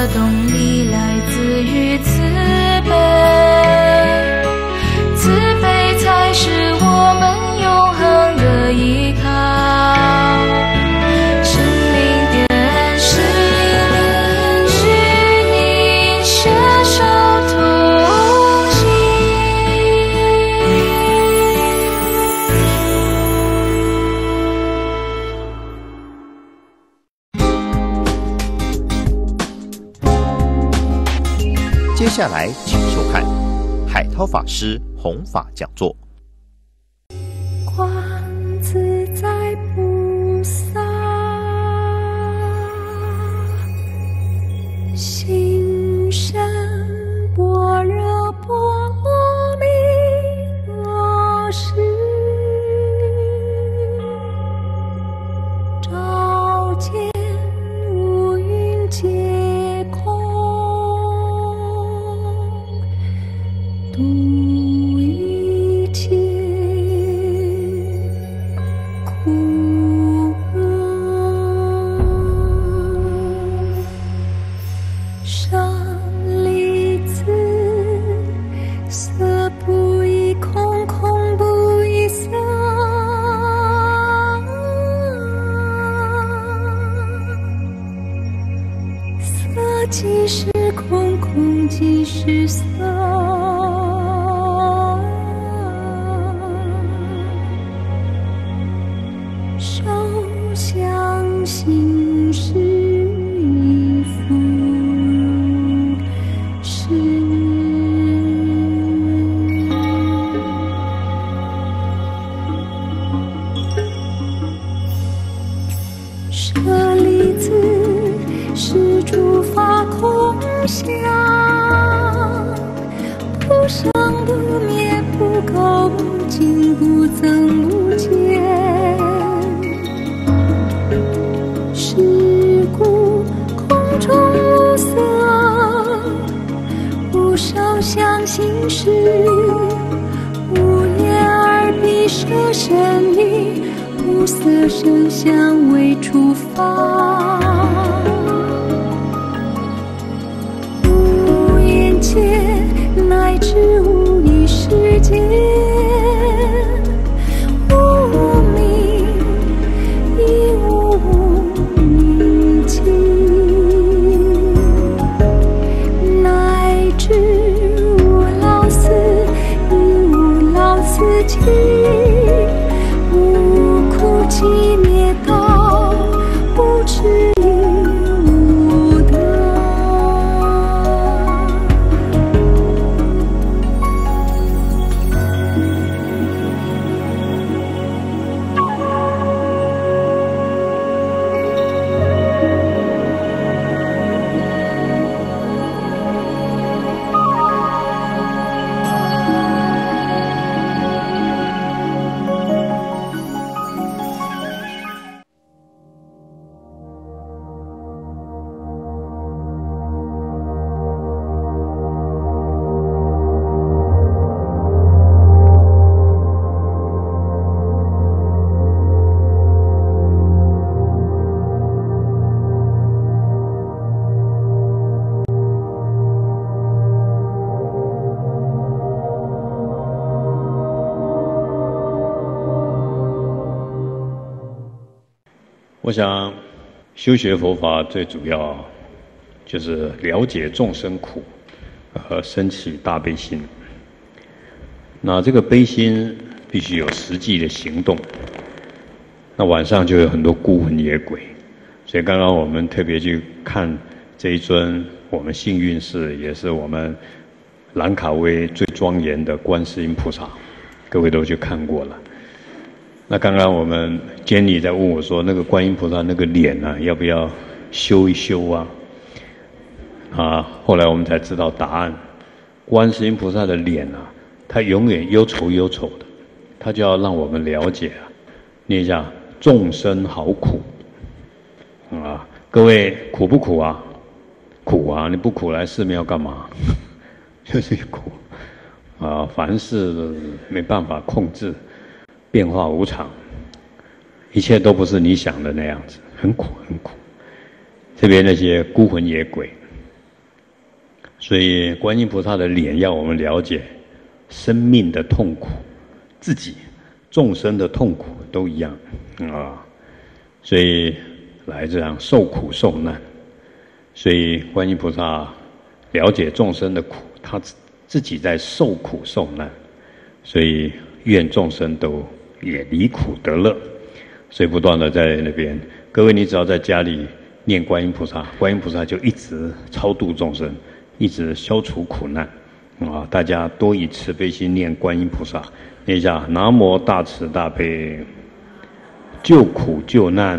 动力来自于慈悲，慈悲才是我们永恒的依靠。生命电视与你携手同行。 接下来请收看海涛法师弘法讲座。 观自在菩萨，心生般若波罗蜜多时，照见五蕴皆空，度一切苦厄。舍利子，色不异空，空不异色，色即是空，空即是色。受想行识亦复如是。舍利子，是诸法空相，不生不灭，不垢不净，不增不减。是故空中无色，无受想行识，无眼耳鼻舌身意，无色声香味触法，无眼界乃至无意识界，无明亦无明尽，乃至无老死亦无老死尽，无苦集灭道，无痴亦无得。 我想，修学佛法最主要就是了解众生苦，和生起大悲心。那这个悲心必须有实际的行动。那晚上就有很多孤魂野鬼，所以刚刚我们特别去看这一尊我们幸运寺，也是我们兰卡威最庄严的观世音菩萨，各位都去看过了。那刚刚我们Jenny在问我说，那个观音菩萨那个脸啊，要不要修一修啊？后来我们才知道答案。观世音菩萨的脸啊，他永远忧愁忧愁的，他就要让我们了解啊，念一下众生好苦各位苦不苦啊？苦啊！你不苦来寺庙干嘛？就是苦凡事没办法控制。变化无常，一切都不是你想的那样子，很苦很苦。特别那些孤魂野鬼， 所以观音菩萨的脸要我们了解生命的痛苦，自己众生的痛苦都一样啊，所以来这样受苦受难。所以观音菩萨了解众生的苦，他自己在受苦受难，所以愿众生都也离苦得乐。所以不断的在那边，各位你只要在家里念观音菩萨，观音菩萨就一直超度众生，一直消除苦难啊！大家多以慈悲心念观音菩萨，念一下：南无大慈大悲救苦救难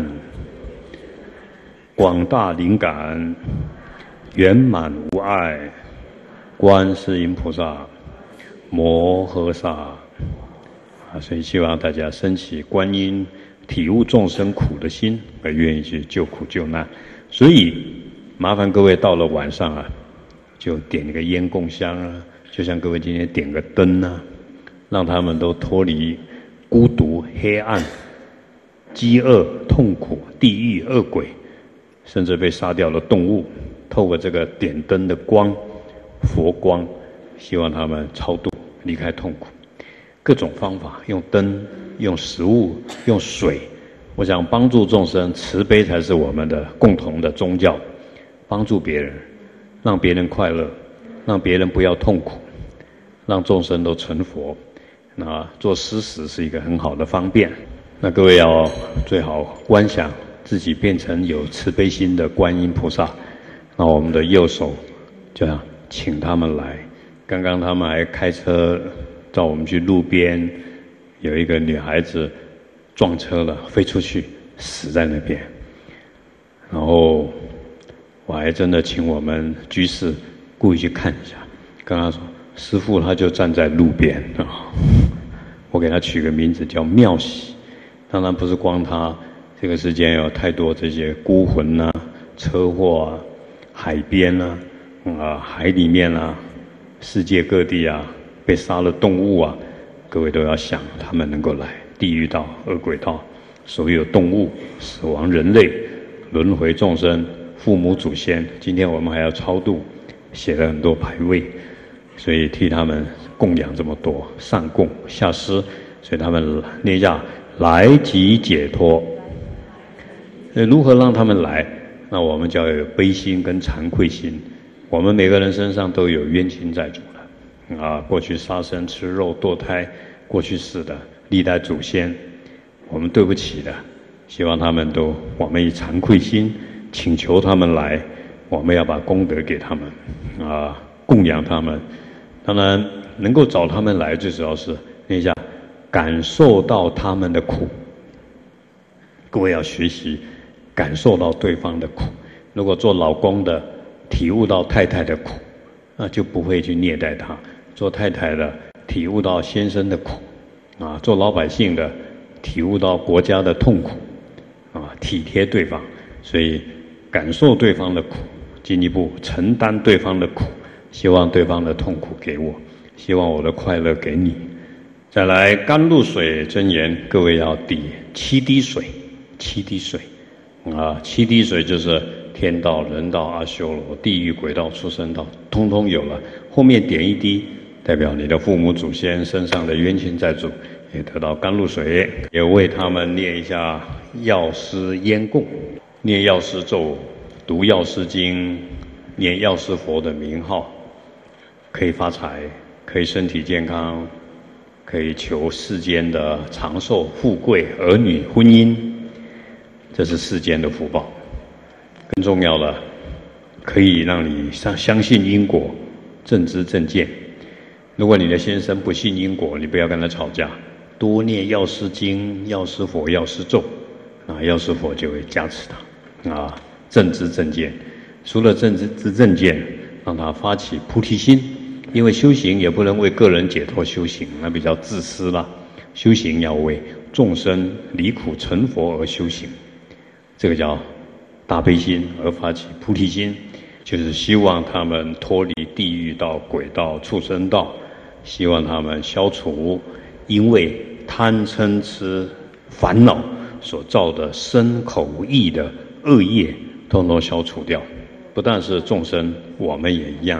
广大灵感圆满无碍观世音菩萨摩诃萨啊！所以希望大家升起观音体悟众生苦的心，而愿意去救苦救难。所以麻烦各位到了晚上啊，就点一个烟供香啊，就像各位今天点个灯啊，让他们都脱离孤独、黑暗、饥饿、痛苦、地狱、恶鬼，甚至被杀掉的动物，透过这个点灯的光，佛光，希望他们超度，离开痛苦。各种方法，用灯、用食物、用水，我想帮助众生，慈悲才是我们的共同的宗教。帮助别人，让别人快乐，让别人不要痛苦，让众生都成佛。那做施食是一个很好的方便。那各位要最好观想自己变成有慈悲心的观音菩萨。那我们的右手就这样请他们来。刚刚他们还开车叫我们去路边，有一个女孩子撞车了，飞出去死在那边。然后我还真的请我们居士故意去看一下，跟他说：“师父他就站在路边啊。”我给他取个名字叫妙喜。当然不是光他，这个世间有太多这些孤魂啊、车祸啊、海边啊、海里面啊、世界各地啊被杀了动物啊，各位都要想他们能够来地狱道、恶鬼道，所有动物、死亡人类、轮回众生、父母祖先，今天我们还要超度，写了很多牌位，所以替他们供养这么多，上供下施，所以他们念一下来即解脱。如何让他们来？那我们就要有悲心跟惭愧心。我们每个人身上都有冤亲债主的啊，过去杀生吃肉堕胎，过去世的历代祖先，我们对不起的，希望他们都，我们以惭愧心请求他们来，我们要把功德给他们啊，供养他们。当然能够找他们来，最主要是念一下感受到他们的苦。各位要学习感受到对方的苦。如果做老公的体悟到太太的苦，那就不会去虐待她；做太太的体悟到先生的苦，啊，做老百姓的体悟到国家的痛苦，啊，体贴对方，所以感受对方的苦，进一步承担对方的苦，希望对方的痛苦给我，希望我的快乐给你。再来甘露水真言，各位要抵7滴水，7滴水，啊，7滴水就是天道、人道、阿修罗、地狱、鬼道、畜生道，通通有了。后面点1滴，代表你的父母祖先身上的冤亲债主也得到甘露水，也为他们念一下药师烟供，念药师咒，读药师经，念药师佛的名号，可以发财，可以身体健康，可以求世间的长寿、富贵、儿女、婚姻，这是世间的福报。更重要的，可以让你相信因果，正知正见。如果你的先生不信因果，你不要跟他吵架，多念药师经、药师佛、药师咒，啊，药师佛就会加持他，啊，正知正见。除了正知正见，让他发起菩提心，因为修行也不能为个人解脱修行，那比较自私了。修行要为众生离苦成佛而修行，这个叫大悲心而发起菩提心，就是希望他们脱离地狱道、鬼道、畜生道，希望他们消除因为贪嗔痴烦恼所造的身口意的恶业，统统消除掉。不但是众生，我们也一样。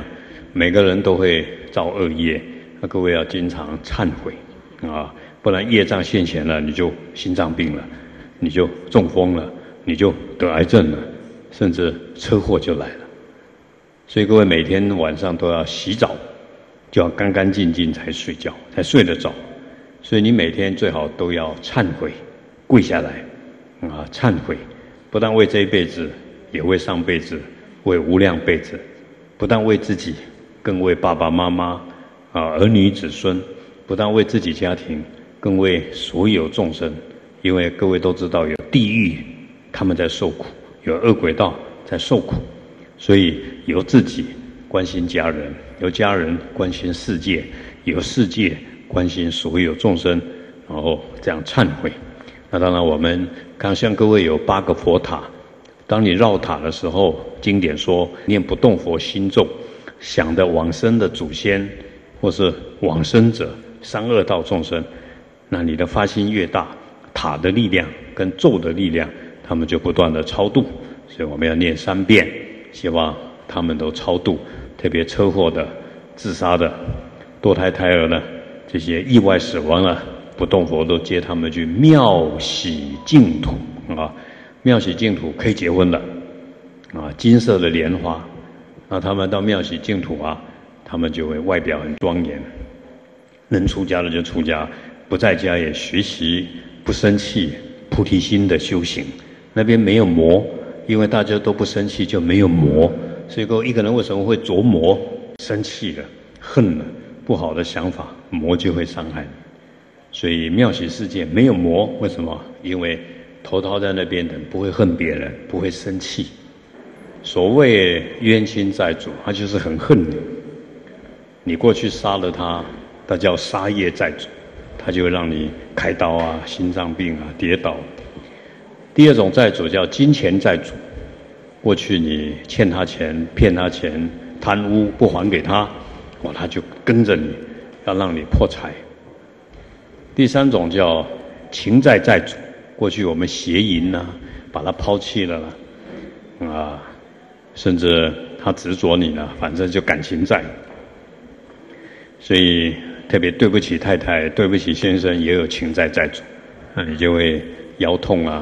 每个人都会造恶业，那各位要经常忏悔啊，不然业障现前了，你就心脏病了，你就中风了，你就得癌症了，甚至车祸就来了。所以各位每天晚上都要洗澡，就要干干净净才睡觉，才睡得着。所以你每天最好都要忏悔，跪下来啊，忏悔，不但为这一辈子，也为上辈子，为无量辈子，不但为自己，更为爸爸妈妈啊、儿女子孙，不但为自己家庭，更为所有众生。因为各位都知道，有地狱他们在受苦，有恶鬼道在受苦，所以由自己关心家人，由家人关心世界，由世界关心所有众生，然后这样忏悔。那当然我们刚向各位有8个佛塔，当你绕塔的时候，经典说念不动佛心咒，想的往生的祖先或是往生者三恶道众生，那你的发心越大，塔的力量跟咒的力量他们就不断的超度，所以我们要念3遍，希望他们都超度。特别车祸的、自杀的、堕胎胎儿呢，这些意外死亡了，不动佛都接他们去妙喜净土啊，妙喜净土可以结婚了啊，金色的莲花，那他们到妙喜净土啊，他们就会外表很庄严，能出家的就出家，不在家也学习不生气菩提心的修行。那边没有魔，因为大家都不生气，就没有魔。所以一个人为什么会着魔？生气了、恨了、不好的想法，魔就会伤害你。所以妙喜世界没有魔，为什么？因为投胎在那边的人不会恨别人，不会生气。所谓冤亲债主，他就是很恨你。你过去杀了他，他叫杀业债主，他就会让你开刀啊、心脏病啊、跌倒。第二种债主叫金钱债主，过去你欠他钱、骗他钱、贪污不还给他，他就跟着你，要让你破财。第三种叫情债债主，过去我们邪淫啊，把他抛弃了啦，甚至他执着你了，反正就感情债。所以特别对不起太太、对不起先生，也有情债债主，那你就会腰痛啊，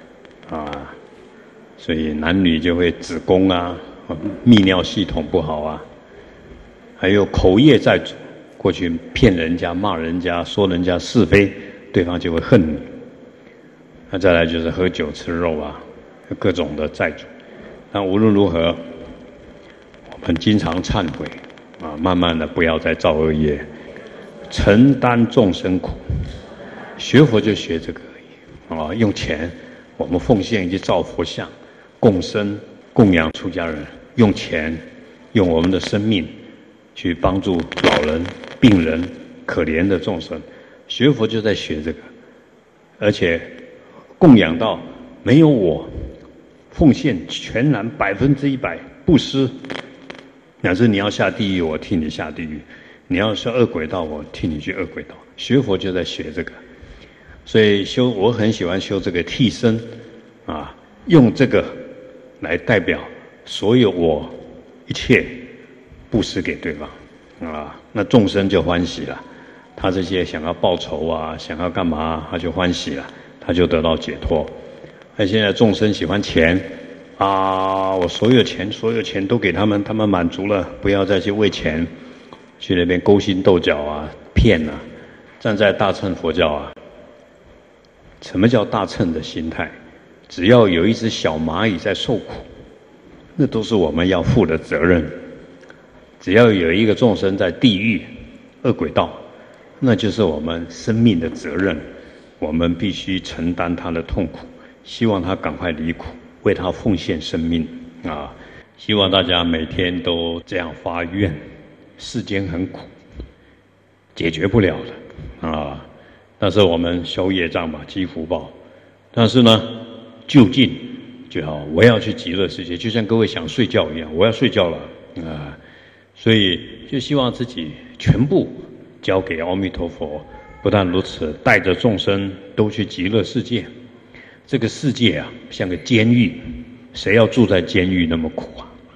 所以男女就会子宫啊、泌尿系统不好啊，还有口业债主，过去骗人家、骂人家、说人家是非，对方就会恨你。那再来就是喝酒吃肉啊，各种的债主。但无论如何，我们经常忏悔啊，慢慢的不要再造恶业，承担众生苦。学佛就学这个而已用钱我们奉献去造佛像，供生供养出家人，用钱用我们的生命去帮助老人、病人、可怜的众生。学佛就在学这个，而且供养到没有我，奉献全然100%布施，乃至你要下地狱，我替你下地狱；你要是恶鬼道，我替你去恶鬼道。学佛就在学这个，所以我很喜欢修这个替身啊，用这个来代表所有我一切布施给对方啊，那众生就欢喜了。他这些想要报仇啊，想要干嘛，他就欢喜了，他就得到解脱。那现在众生喜欢钱啊，我所有钱都给他们，他们满足了，不要再去为钱去那边勾心斗角啊、骗啊。站在大乘佛教啊，什么叫大乘的心态？只要有一只小蚂蚁在受苦，那都是我们要负的责任。只要有一个众生在地狱、恶鬼道，那就是我们生命的责任，我们必须承担他的痛苦，希望他赶快离苦，为他奉献生命啊！希望大家每天都这样发愿。世间很苦，解决不了的啊！但是我们消业障嘛，积福报。但是呢，就近就好，我要去极乐世界，就像各位想睡觉一样，我要睡觉了啊！所以就希望自己全部交给阿弥陀佛。不但如此，带着众生都去极乐世界。这个世界啊，像个监狱，谁要住在监狱那么苦啊？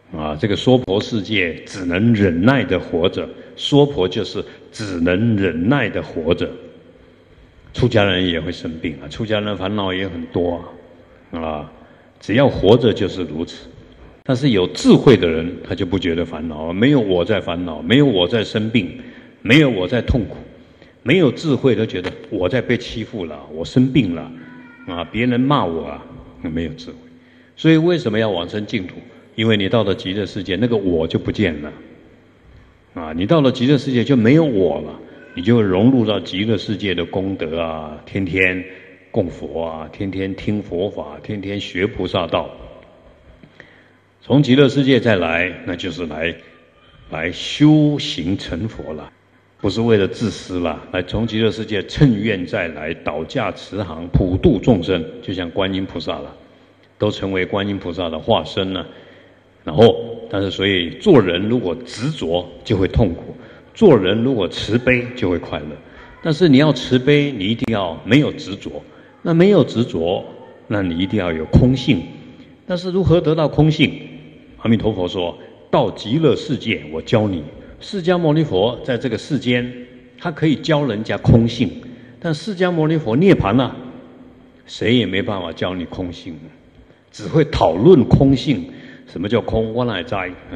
这个娑婆世界只能忍耐的活着，娑婆就是只能忍耐的活着。出家人也会生病出家人烦恼也很多只要活着就是如此。但是有智慧的人，他就不觉得烦恼，没有我在烦恼，没有我在生病，没有我在痛苦。没有智慧都觉得我在被欺负了，我生病了别人骂我没有智慧。所以为什么要往生净土？因为你到了极乐世界，那个我就不见了你到了极乐世界就没有我了，你就融入到极乐世界的功德天天供佛天天听佛法，天天学菩萨道。从极乐世界再来，那就是来修行成佛了，不是为了自私了。来从极乐世界趁愿再来，倒驾慈航，普度众生，就像观音菩萨了，都成为观音菩萨的化身了。然后，但是所以做人如果执着就会痛苦，做人如果慈悲就会快乐。但是你要慈悲，你一定要没有执着。那没有执着，那你一定要有空性。但是如何得到空性？阿弥陀佛说，到极乐世界我教你。释迦牟尼佛在这个世间，他可以教人家空性，但释迦牟尼佛涅槃了，谁也没办法教你空性，只会讨论空性。什么叫空？我哪知？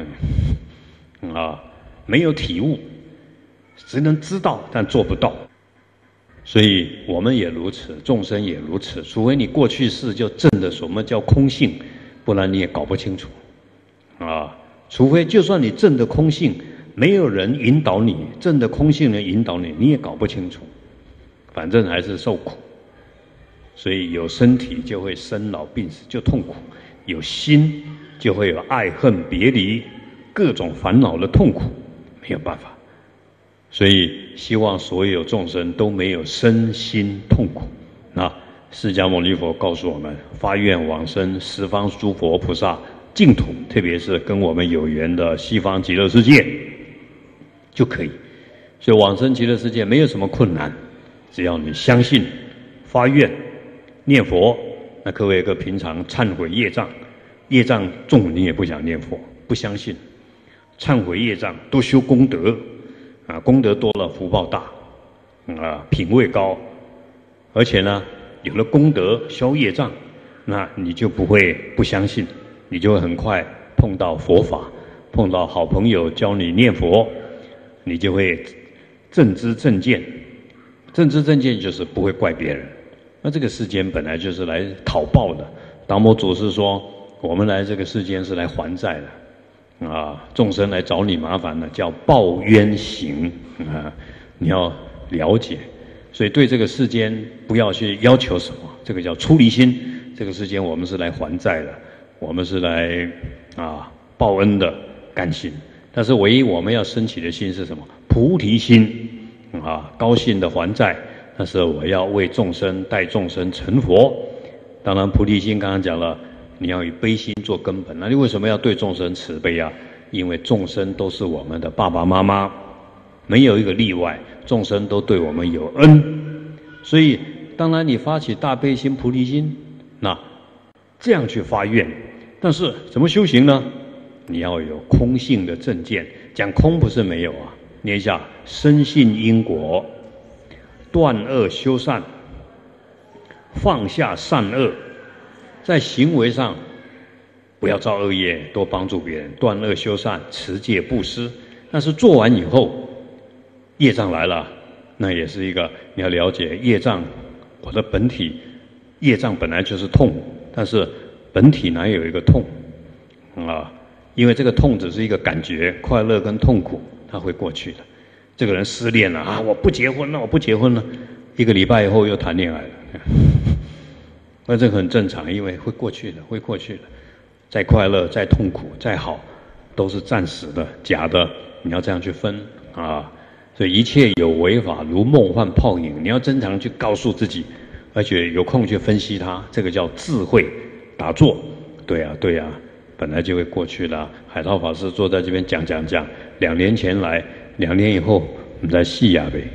没有体悟，只能知道，但做不到。所以我们也如此，众生也如此。除非你过去世就证的什么叫空性，不然你也搞不清楚除非就算你证的空性，没有人引导你，证的空性人引导你，你也搞不清楚，反正还是受苦。所以有身体就会生老病死，就痛苦；有心就会有爱恨别离，各种烦恼的痛苦，没有办法。所以希望所有众生都没有身心痛苦。释迦牟尼佛告诉我们，发愿往生十方诸佛菩萨净土，特别是跟我们有缘的西方极乐世界就可以。所以往生极乐世界没有什么困难，只要你相信、发愿、念佛。那各位平常忏悔业障，业障重你也不想念佛，不相信，忏悔业障，多修功德功德多了福报大品位高，而且呢有了功德消业障，那你就不会不相信，你就会很快碰到佛法，碰到好朋友教你念佛，你就会正知正见。正知正见就是不会怪别人。那这个世间本来就是来讨报的。达摩祖师说，我们来这个世间是来还债的众生来找你麻烦的，叫报冤行你要了解。所以对这个世间不要去要求什么，这个叫出离心。这个世间我们是来还债的，我们是来报恩的甘心。但是唯一我们要升起的心是什么？菩提心高兴的还债，但是我要为众生带众生成佛。当然菩提心刚刚讲了，你要以悲心做根本。那你为什么要对众生慈悲因为众生都是我们的爸爸妈妈，没有一个例外，众生都对我们有恩。所以当然你发起大悲心、菩提心，那这样去发愿。但是怎么修行呢？你要有空性的正见。讲空不是没有念一下：深信因果，断恶修善，放下善恶，在行为上不要造恶业，多帮助别人，断恶修善，持戒布施。但是做完以后，业障来了，那也是一个你要了解业障。我的本体业障本来就是痛，但是本体哪有一个痛因为这个痛只是一个感觉，快乐跟痛苦它会过去的。这个人失恋了我不结婚了，我不结婚了，1个礼拜以后又谈恋爱了那这个很正常，因为会过去的，会过去的。再快乐再痛苦再好，都是暂时的，假的，你要这样去分所以一切有为法，如梦幻泡影，你要经常去告诉自己，而且有空去分析它，这个叫智慧打坐。对本来就会过去的海涛法师坐在这边讲，2年前来，2年以后我们在戏呗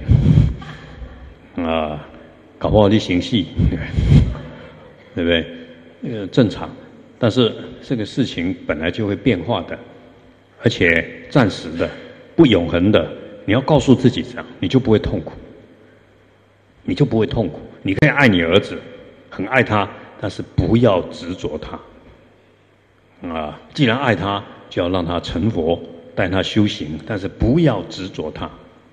搞不好你行戏对不对？正常。 但是这个事情本来就会变化的，而且暂时的、不永恒的。你要告诉自己这样，你就不会痛苦，你就不会痛苦。你可以爱你儿子，很爱他，但是不要执着他。既然爱他，就要让他成佛，带他修行，但是不要执着他。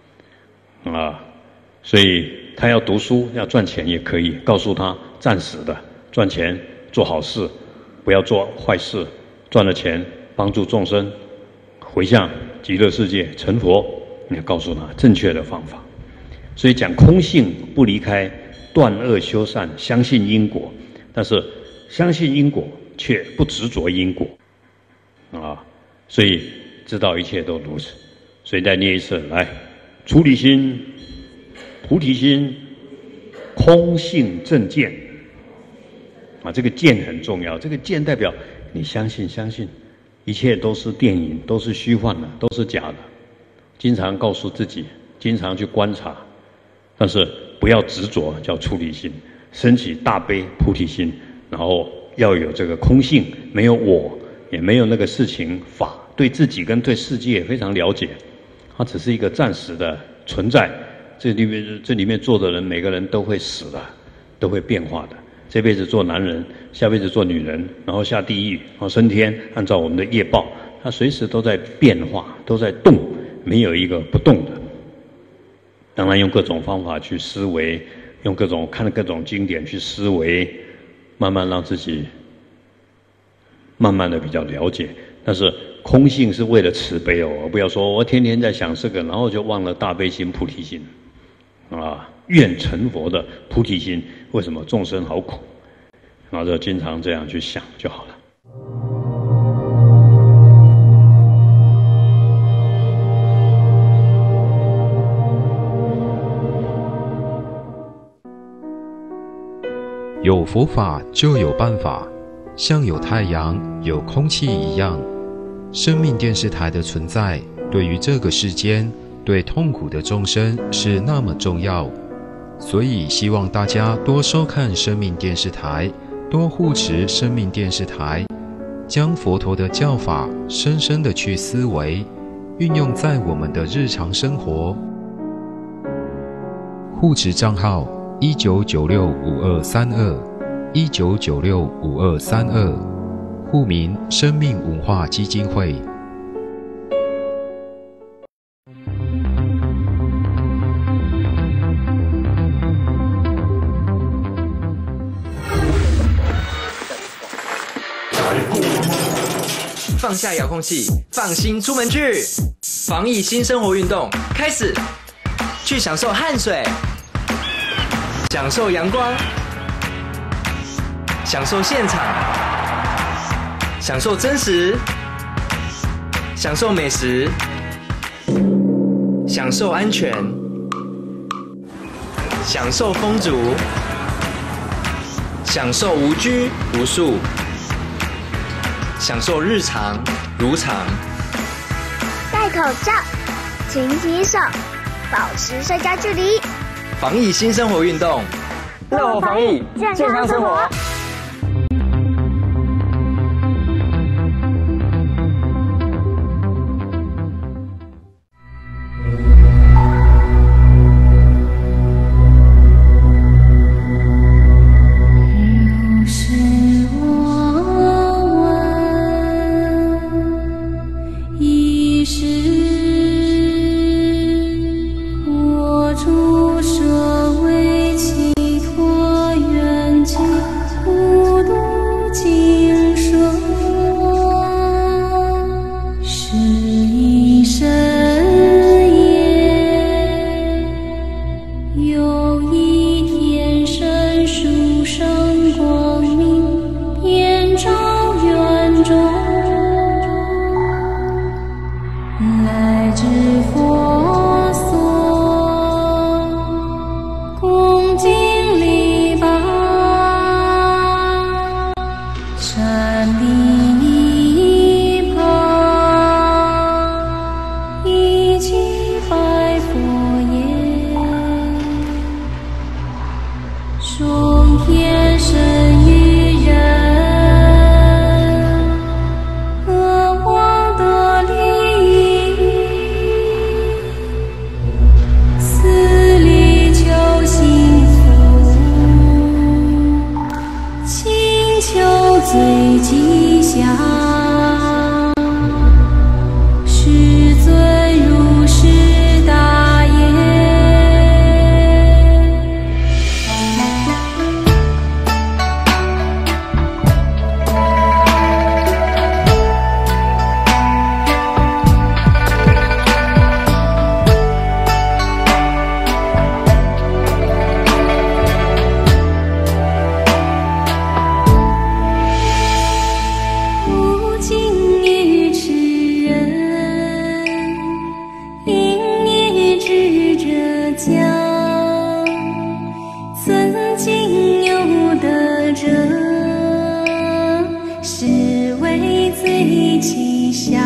所以他要读书、要赚钱也可以，告诉他暂时的，赚钱做好事，不要做坏事，赚了钱帮助众生，回向极乐世界成佛。你要告诉他正确的方法。所以讲空性不离开断恶修善，相信因果，但是相信因果却不执着因果所以知道一切都如此。所以再念一次来，出离心、菩提心、空性正见这个见很重要。这个见代表你相信一切都是电影，都是虚幻的，都是假的。经常告诉自己，经常去观察，但是不要执着，叫出离心，升起大悲菩提心，然后要有这个空性，没有我，也没有那个事情法，对自己跟对世界非常了解，它只是一个暂时的存在。这里面做的人，每个人都会死的，都会变化的。这辈子做男人，下辈子做女人，然后下地狱，然后升天，按照我们的业报，它随时都在变化，都在动。没有一个不动的。当然用各种方法去思维，用看各种经典去思维，慢慢让自己慢慢的比较了解。但是空性是为了慈悲而不要说我天天在想这个，然后就忘了大悲心、菩提心愿成佛的菩提心。为什么众生好苦？然后就经常这样去想就好了。 有佛法就有办法，像有太阳、有空气一样。生命电视台的存在，对于这个世间、对痛苦的众生是那么重要，所以希望大家多收看生命电视台，多护持生命电视台，将佛陀的教法深深的去思维，运用在我们的日常生活。护持账号19965232，19965232，户名生命文化基金会。 放下遥控器，放心出门去，防疫新生活运动开始，去享受汗水，享受阳光，享受现场，享受真实，享受美食，享受安全，享受风足，享受无拘无束，享受日常如常。 戴口罩，勤洗手，保持社交距离。 防疫新生活运动，乐活防疫，健康生活。 我诸舍为其托缘境。 为最吉祥。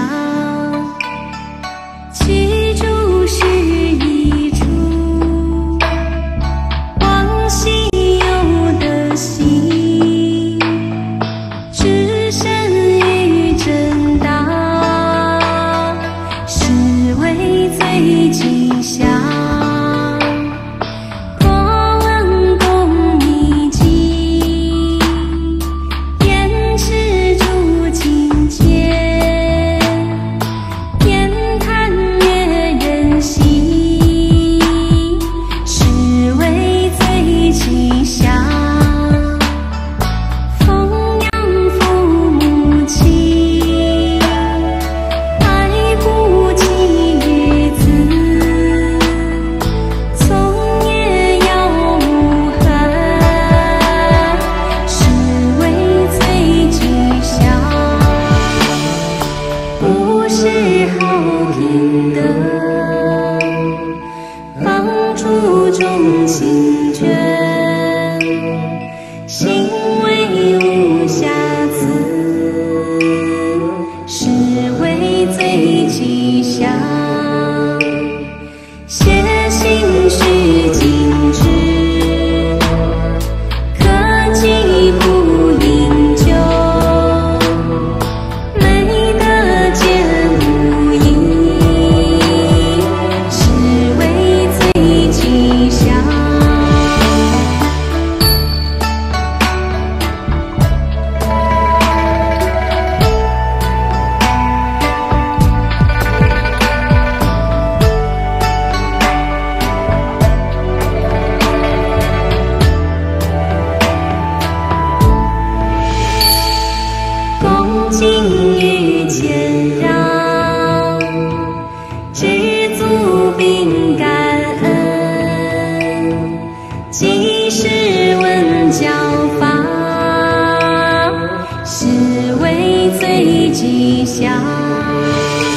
祈祝是一处往昔有的心，至善与正道，是为最吉祥。众心眷，行为无瑕疵，是为最吉祥。写信须谨致，可记不饮酒，美德见无疑，是为最吉祥。恭敬与谦让，知足并感恩，即是问教法，是为最吉祥。